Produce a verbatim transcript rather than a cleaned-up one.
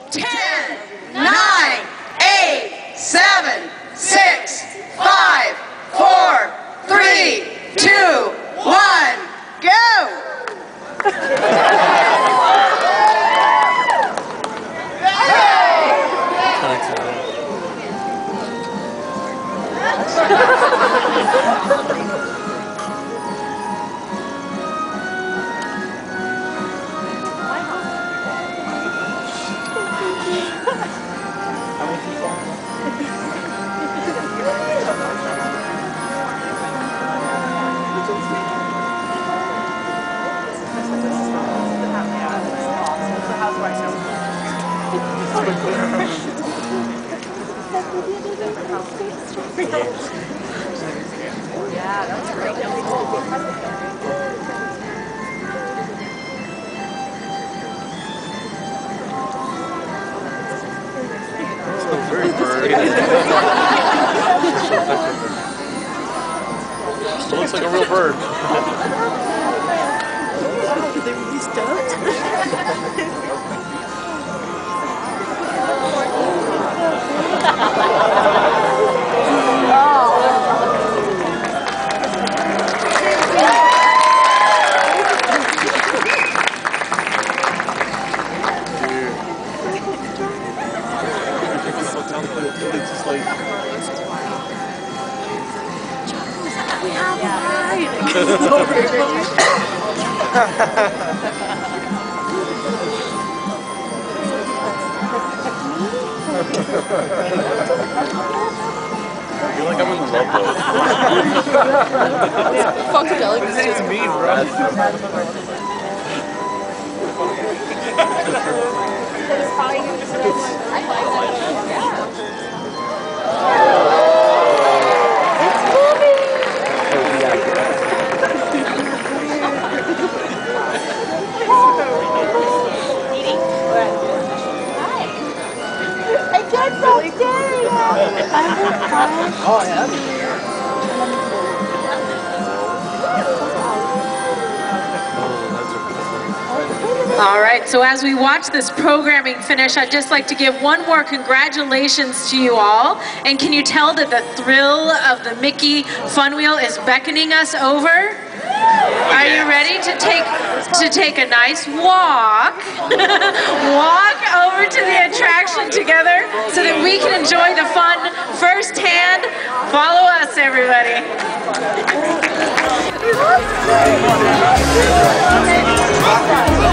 ten, nine, eight, seven, six, five, four, three, two, one, go! Yeah, that's great. Very bird. Still looks like a real bird. They were really stoked. I feel like I'm in the love boat. Funkadelic is just me, bro. Oh, yeah. All right, so as we watch this programming finish, I'd just like to give one more congratulations to you all. And can you tell that the thrill of the Mickey Fun Wheel is beckoning us over? Are you ready to take to take a nice walk? Walk over to the attraction together so that we can enjoy the fun firsthand. Follow us, everybody. Oh,